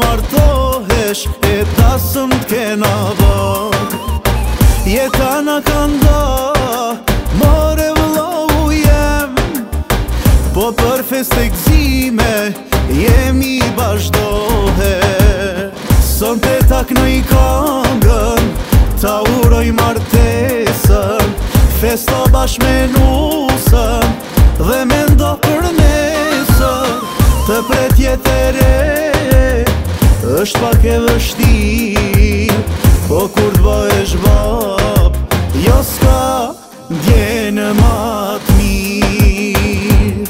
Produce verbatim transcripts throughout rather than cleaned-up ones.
martohesh e tasëm t'kena bak. Jeta na kanda, more vëllau jem, po për fest e gzime jemi bashdohe. Son të taknoj kangën, ta uroj martesën, festo bash me nusën, dhe me ndo për nesën. Të pret jetë e re, është pak e vështirë, po kur t'bëhesh bab, jo s'ka ndjenë ma t'mirë.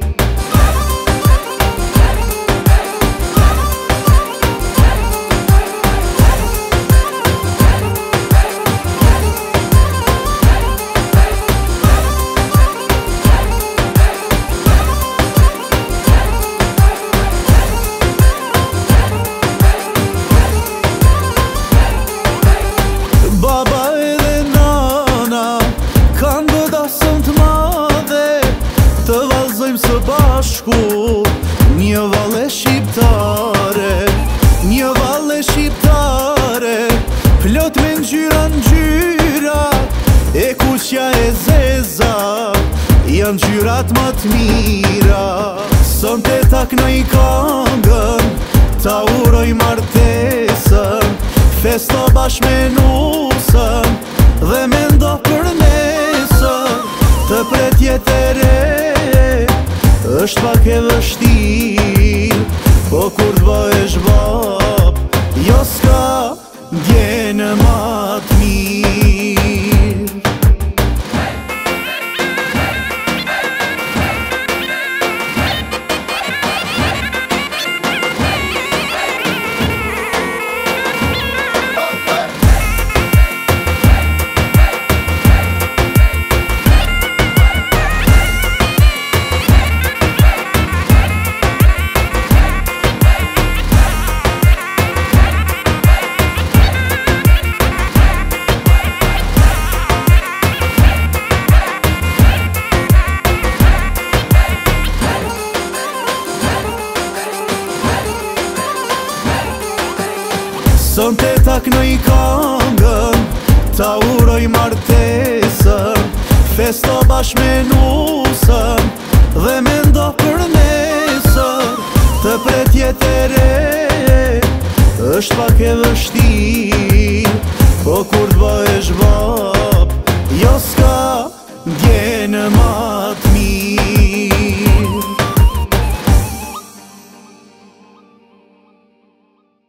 Baba edhe nana kanë godasën t'madhe, të vallëzojmë së bashku një valle shqiptare. Një valle shqiptare, plot me ngjyra ngjyra, e kuqja e zeza janë ngjyrat më t'mira. Son të taknoj kangën, ta uroj martesën, festo bash me nusën, dhe me ndo për nesën. Të pret jetë e re, është pak e vështirë, po kur t'bëhesh bab, jo s'ka ndjenë ma t'mirë. Son të taknoj kangën, ta uroj martesën, festo bash me nusën, dhe me ndo për nesën. Të pret jetë e re, është pak e vështirë,